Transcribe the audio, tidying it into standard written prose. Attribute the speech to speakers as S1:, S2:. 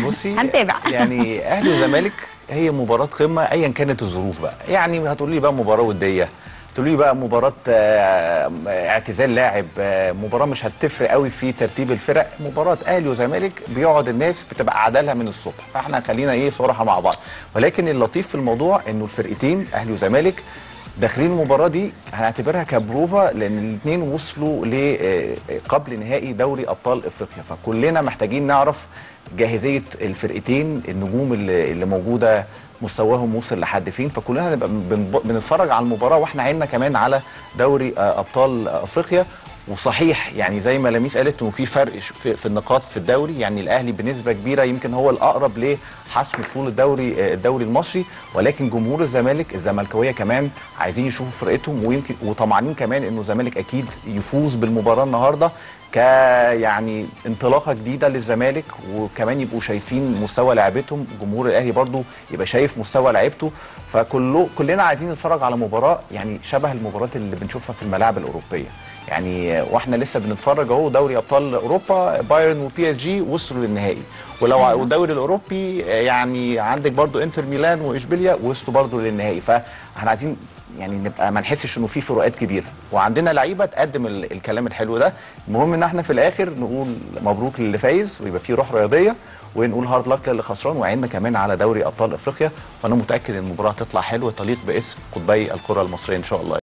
S1: بصي
S2: هنتابع.
S1: يعني اهلي وزمالك هي مباراه قمه ايا كانت الظروف بقى. يعني هتقولي لي بقى مباراه وديه، تقولي لي بقى مباراه اعتزال لاعب، مباراه مش هتفرق قوي في ترتيب الفرق. مباراه اهلي وزمالك بيقعد الناس بتبقى عدالها من الصبح، فاحنا خلينا ايه صراحه مع بعض. ولكن اللطيف في الموضوع انه الفرقتين اهلي وزمالك داخلين المباراه دي هنعتبرها كبروفا، لان الاثنين وصلوا قبل نهائي دوري ابطال افريقيا، فكلنا محتاجين نعرف جاهزيه الفرقتين، النجوم اللي موجوده مستواهم وصل لحد فين. فكلنا هنبقى بنتفرج على المباراه واحنا عيننا كمان على دوري ابطال افريقيا. وصحيح يعني زي ما لميس قالت انه في فرق في النقاط في الدوري، يعني الاهلي بنسبه كبيره يمكن هو الاقرب لحسم بطوله الدوري المصري، ولكن جمهور الزمالك الزملكاويه كمان عايزين يشوفوا فرقتهم، ويمكن وطمعانين كمان انه الزمالك اكيد يفوز بالمباراه النهارده يعني انطلاقه جديده للزمالك، وكمان يبقوا شايفين مستوى لعيبتهم. جمهور الاهلي برضو يبقى شايف مستوى لعيبته. كلنا عايزين نتفرج على مباراه يعني شبه المباريات اللي بنشوفها في الملاعب الاوروبيه. يعني واحنا لسه بنتفرج اهو دوري ابطال اوروبا، بايرن وبي اس جي وصلوا للنهائي، ولو الدوري الاوروبي يعني عندك برضو انتر ميلان واشبيليا وصلوا برضو للنهائي. فاحنا عايزين يعني نبقى ما نحسش انه في فروقات كبيره، وعندنا لعيبه تقدم الكلام الحلو ده. المهم ان احنا في الاخر نقول مبروك للي فايز ويبقى في روح رياضيه، ونقول هارد لك للي خسران، وعيننا كمان على دوري ابطال افريقيا. وانا متاكد ان المباراه هتطلع حلوه تليق باسم قطبي الكره المصريه ان شاء الله.